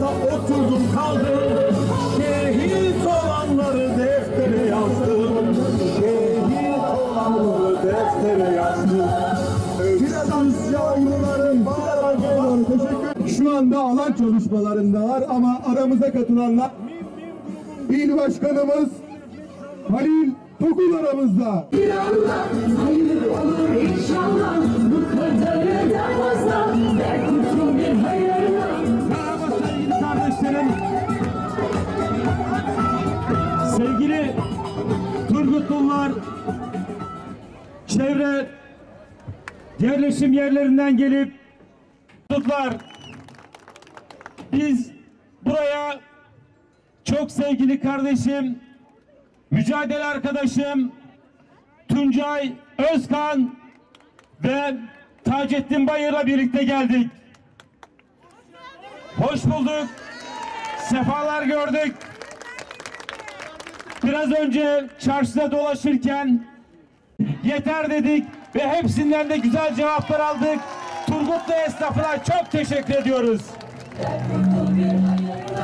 oturdum kaldım. Şehit olanları deftere yazdım. Şehit olanları deftere yazdım. Biraz yavrularım var. Teşekkür. Şu anda alan çalışmalarındalar ama aramıza katılanlar İl Başkanımız Halil Tokul aramızda. Bir Allah hayır olur inşallah. Bu kadarı da fazla. Belki bir hayırla. Merhaba sevgili kardeşlerim. Sevgili Turgutlular, çevre yerleşim yerlerinden gelip tutlar. Biz buraya çok sevgili kardeşim, mücadele arkadaşım Tuncay Özkan ve Taceddin Bayır'la birlikte geldik. Hoş bulduk. Sefalar gördük. Biraz önce çarşıda dolaşırken yeter dedik ve hepsinden de güzel cevaplar aldık. Turgutlu esnafına çok teşekkür ediyoruz.